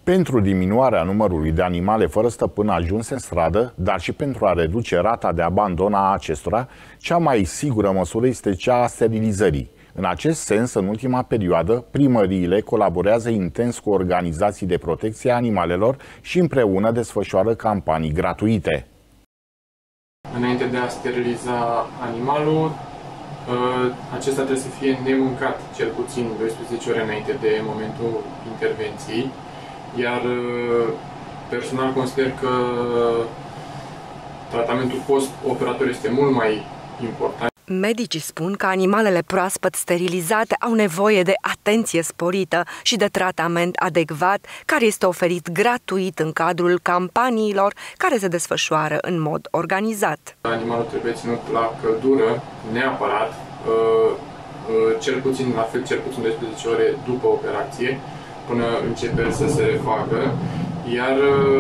Pentru diminuarea numărului de animale fără stăpân ajunse în stradă, dar și pentru a reduce rata de abandon a acestora, cea mai sigură măsură este cea a sterilizării. În acest sens, în ultima perioadă, primăriile colaborează intens cu organizații de protecție a animalelor și împreună desfășoară campanii gratuite. Înainte de a steriliza animalul, acesta trebuie să fie nemâncat cel puțin 12 ore înainte de momentul intervenției, iar personal consider că tratamentul post-operator este mult mai important. Medicii spun că animalele proaspăt sterilizate au nevoie de atenție sporită și de tratament adecvat, care este oferit gratuit în cadrul campaniilor care se desfășoară în mod organizat. Animalul trebuie ținut la căldură, neapărat, cel puțin 12 ore după operație, până începe să se refacă, iar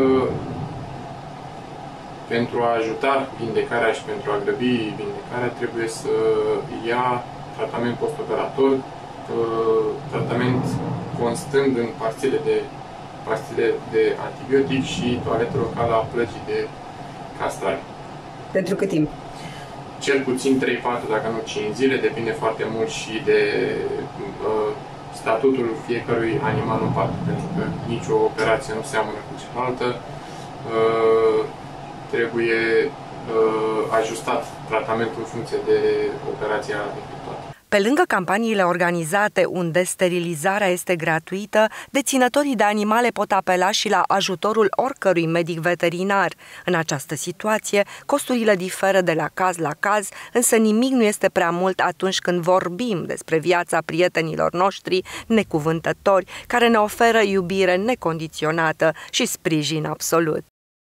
pentru a ajuta vindecarea și pentru a grăbi vindecarea, trebuie să ia tratament postoperator, tratament constând în pastile de antibiotic și toaletă locală a plăgii de castrare. Pentru cât timp? Cel puțin 3-4, dacă nu 5 zile, depinde foarte mult și de statutul fiecărui animal în parte, pentru că nicio operație nu seamănă cu cealaltă. Trebuie ajustat tratamentul în funcție de operația efectuată. Pe lângă campaniile organizate unde sterilizarea este gratuită, deținătorii de animale pot apela și la ajutorul oricărui medic veterinar. În această situație, costurile diferă de la caz la caz, însă nimic nu este prea mult atunci când vorbim despre viața prietenilor noștri necuvântători, care ne oferă iubire necondiționată și sprijin absolut.